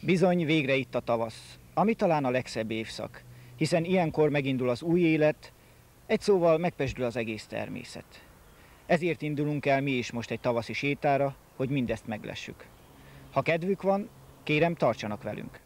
Bizony, végre itt a tavasz, ami talán a legszebb évszak, hiszen ilyenkor megindul az új élet, egy szóval megpezsdül az egész természet. Ezért indulunk el mi is most egy tavaszi sétára, hogy mindezt meglessük. Ha kedvük van, kérem, tartsanak velünk!